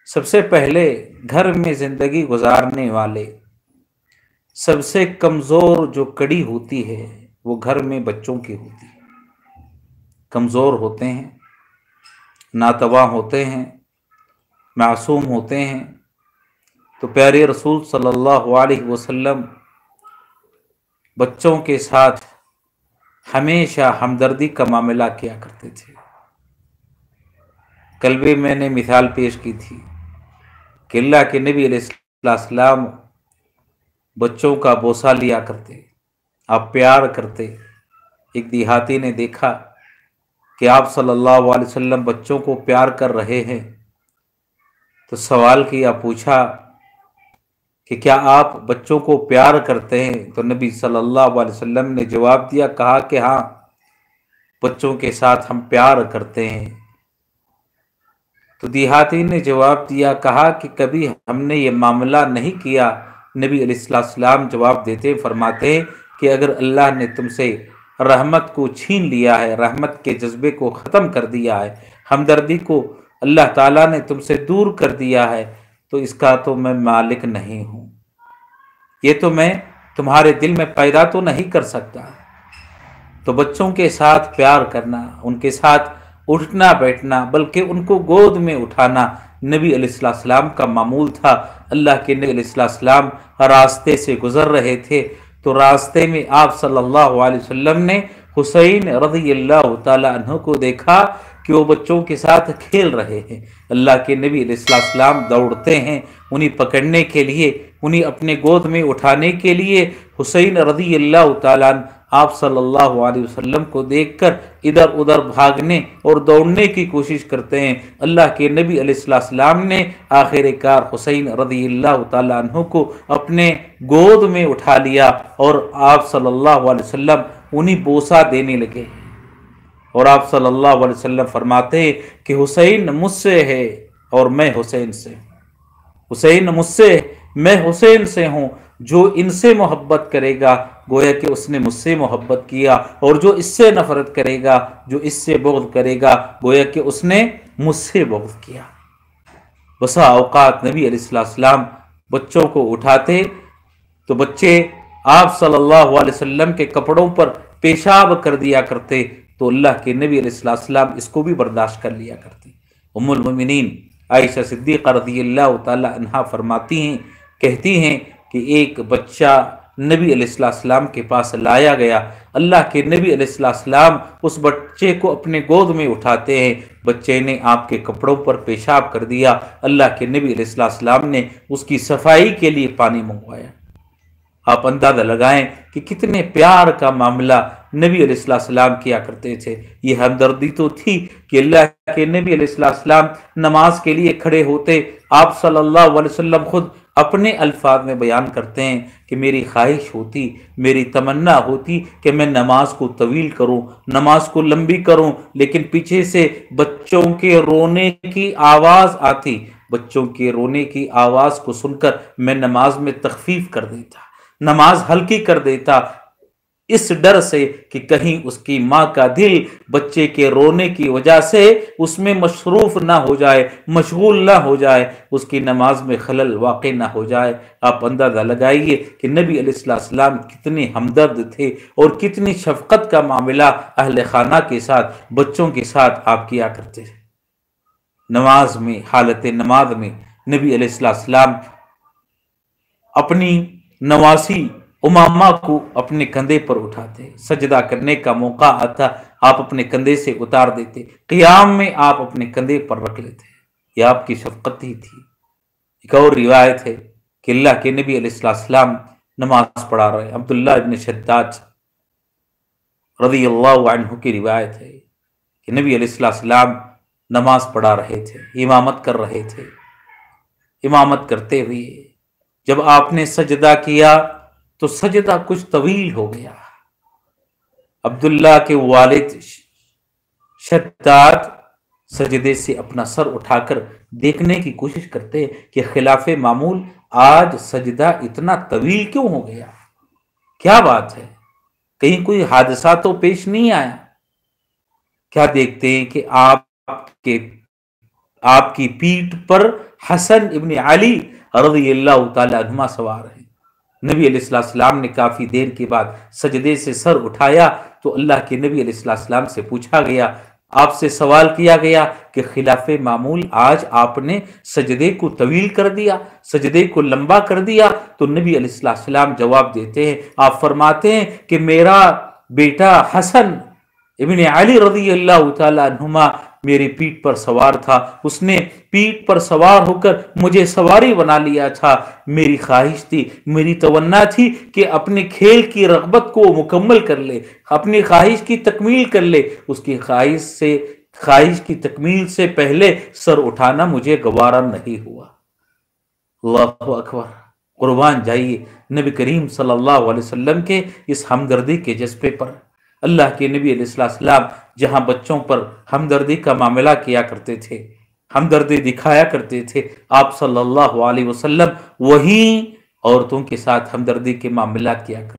سب سے پہلے گھر میں زندگی گزارنے والے سب سے کمزور جو کڑی ہوتی ہے وہ گھر میں بچوں کی ہوتی ہے۔ کمزور ہوتے ہیں، ناتواں ہوتے ہیں، معصوم ہوتے ہیں، تو پیارے رسول صلی اللہ علیہ وسلم بچوں کے ساتھ ہمیشہ ہمدردی کا معاملہ کیا کرتے تھے۔ کل بھی میں نے مثال پیش کی تھی کہ اللہ کے نبی علیہ السلام بچوں کا بوسہ لیا کرتے، آپ پیار کرتے۔ ایک دیہاتی نے دیکھا کہ آپ صلی اللہ علیہ وسلم بچوں کو پیار کر رہے ہیں، تو سوال کیا، پوچھا کہ کیا آپ بچوں کو پیار کرتے ہیں؟ تو نبی صلی اللہ علیہ وسلم نے جواب دیا، کہا کہ ہاں، بچوں کے ساتھ ہم پیار کرتے ہیں۔ تو دیہاتی نے جواب دیا، کہا کہ کبھی ہم نے یہ معاملہ نہیں کیا۔ نبی علیہ السلام جواب دیتے، فرماتے کہ اگر اللہ نے تم سے رحمت کو چھین لیا ہے، رحمت کے جذبے کو ختم کر دیا ہے، ہمدردی کو اللہ تعالیٰ نے تم سے دور کر دیا ہے، تو اس کا تو میں مالک نہیں ہوں، یہ تو میں تمہارے دل میں پیدا تو نہیں کر سکتا۔ تو بچوں کے ساتھ پیار کرنا، ان کے ساتھ اٹھنا بیٹھنا، بلکہ ان کو گود میں اٹھانا نبی علیہ السلام کا معمول تھا۔ اللہ کے نبی علیہ السلام راستے سے گزر رہے تھے، تو راستے میں آپ صلی اللہ علیہ وسلم نے حسین رضی اللہ تعالی عنہ کو دیکھا کہ وہ بچوں کے ساتھ کھیل رہے ہیں۔ اللہ کے نبی علیہ السلام دوڑتے ہیں انہیں پکڑنے کے لیے، انہیں اپنے گود میں اٹھانے کے لیے۔ حسین رضی اللہ تعالیٰ عنہ آپ صلی اللہ علیہ وسلم کو دیکھ کر ادھر ادھر بھاگنے اور دوڑنے کی کوشش کرتے ہیں۔ اللہ کے نبی علیہ السلام نے آخر کار حسین رضی اللہ تعالیٰ عنہ کو اپنے گود میں اٹھا لیا، اور آپ صلی اللہ علیہ وسلم انہیں بوسہ دینے لگے، اور آپ صلی اللہ علیہ وسلم فرماتے ہیں کہ حسین مجھ سے ہے اور میں حسین سے، حسین مجھ سے، میں حسین سے ہوں۔ جو ان سے محبت کرے گا گویا کہ اس نے مجھ سے محبت کیا، اور جو اس سے نفرت کرے گا، جو اس سے بغض کرے گا، گویا کہ اس نے مجھ سے بغض کیا۔ بسا اوقات نبی علیہ السلام بچوں کو اٹھاتے تو بچے آپ صلی اللہ علیہ وسلم کے کپڑوں پر پیشاب کر دیا کرتے، تو اللہ کے نبی علیہ السلام اس کو بھی برداشت کر لیا کرتے۔ ام المؤمنین عائشہ صدیقہ رضی اللہ تعالی عنہا فرماتی ہیں، کہتی ہیں کہ ایک بچہ نبی علیہ السلام کے پاس لایا گیا، اللہ کے نبی علیہ السلام اس بچے کو اپنے گود میں اٹھاتے ہیں، بچے نے آپ کے کپڑوں پر پیشاب کر دیا، اللہ کے نبی علیہ السلام نے اس کی صفائی کے لیے پانی منگوایا۔ آپ اندازہ لگائیں کہ کتنے پیار کا معاملہ نبی علیہ السلام کیا کرتے تھے۔ یہ ہمدردی تو تھی کہ اللہ کے نبی علیہ السلام نماز کے لیے کھڑے ہوتے، آپ صلی اللہ علیہ وسلم خود اپنے الفاظ میں بیان کرتے ہیں کہ میری خواہش ہوتی، میری تمنا ہوتی کہ میں نماز کو طویل کروں، نماز کو لمبی کروں، لیکن پیچھے سے بچوں کے رونے کی آواز آتی، بچوں کے رونے کی آواز کو سن کر میں نماز میں تخفیف کر دیتا، نماز ہلکی کر دیتا، اس ڈر سے کہ کہیں اس کی ماں کا دل بچے کے رونے کی وجہ سے اس میں مصروف نہ ہو جائے، مشغول نہ ہو جائے، اس کی نماز میں خلل واقع نہ ہو جائے۔ آپ اندازہ لگائیے کہ نبی علیہ السلام کتنے ہمدرد تھے، اور کتنی شفقت کا معاملہ اہل خانہ کے ساتھ، بچوں کے ساتھ آپ کیا کرتے تھے۔ نماز میں، حالت نماز میں نبی علیہ السلام اپنی نواسی امامہ کو اپنے کندھے پر اٹھاتے، سجدہ کرنے کا موقع آتا آپ اپنے کندھے سے اتار دیتے، قیام میں آپ اپنے کندھے پر رکھ لیتے۔ یہ آپ کی شفقت ہی تھی۔ ایک اور روایت ہے کہ اللہ کے نبی علیہ السلام نماز پڑھا رہے، عبداللہ ابن شداد رضی اللہ عنہ کی روایت ہے کہ نبی علیہ السلام نماز پڑھا رہے تھے، امامت کر رہے تھے۔ امامت کرتے ہوئے جب آپ نے سجدہ کیا تو سجدہ کچھ طویل ہو گیا۔ عبداللہ کے والد شداد سجدے سے اپنا سر اٹھا کر دیکھنے کی کوشش کرتے کہ خلاف معمول آج سجدہ اتنا طویل کیوں ہو گیا، کیا بات ہے، کہیں کوئی حادثہ تو پیش نہیں آیا؟ کیا دیکھتے ہیں کہ آپ کے آپ کی پیٹھ پر حسن ابن علی رضی اللہ تعالی عنہما سوار ہیں۔ نبی علیہ السلام نے کافی دیر کے بعد سجدے سے سر اٹھایا تو اللہ کے نبی علیہ السلام سے پوچھا گیا، آپ سے سوال کیا گیا کہ خلاف معمول آج آپ نے سجدے کو طویل کر دیا، سجدے کو لمبا کر دیا؟ تو نبی علیہ السلام جواب دیتے ہیں، آپ فرماتے ہیں کہ میرا بیٹا حسن ابن علی رضی اللہ تعالی عنہما میری پیٹھ پر سوار تھا، اس نے پیٹھ پر سوار ہو کر مجھے سواری بنا لیا تھا۔ میری خواہش تھی، میری تمنا تھی کہ اپنے کھیل کی رغبت کو مکمل کر لے، اپنی خواہش کی تکمیل کر لے، اس کی خواہش کی تکمیل سے پہلے سر اٹھانا مجھے گوارا نہیں ہوا۔ اللہ اکبر! قربان جائیے نبی کریم صلی اللہ علیہ وسلم کے اس ہمدردی کے جذبے پر۔ اللہ کے نبی علیہ السلام جہاں بچوں پر ہمدردی کا معاملہ کیا کرتے تھے، ہمدردی دکھایا کرتے تھے، آپ صلی اللہ علیہ وسلم وہیں عورتوں کے ساتھ ہمدردی کے معاملات کیا کرتے تھے۔